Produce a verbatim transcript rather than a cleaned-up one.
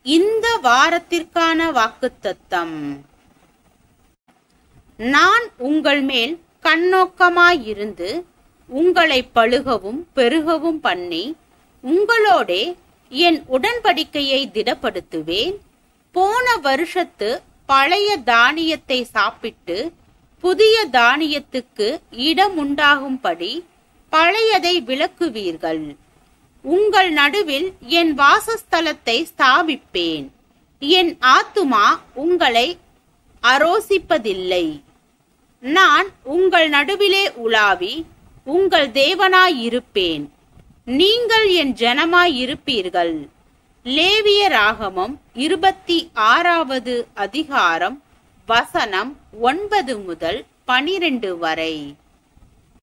இந்த வாரத்திற்கான வாக்குத்தத்தம். நான் உங்கள் மேல் கண்ணோக்கமாயிருந்து உங்களை பழுகவும் பெருகவும் பண்ணி உங்களோடே என் உடன்படிக்கையை திடப்படுத்துவேன். போன வருஷத்து பழைய தானியத்தை சாப்பிட்டு புதிய தானியத்துக்கு இடம் உண்டாகும்படி பழையதை விலக்குவீர்கள். உங்கள் நடுவில் என் வாசஸ்தலத்தை ஸ்தாபிப்பேன். என் ஆத்துமா உங்களை அரோசிப்பதில்லை. நான் உங்கள் நடுவிலே உலாவி உங்கள் தேவனாயிருப்பேன். நீங்கள் என் ஜனமாயிருப்பீர்கள். லேவியராகமம் இருபத்தி ஆறாவது அதிகாரம் வசனம் ஒன்பது முதல் பனிரெண்டு வரை.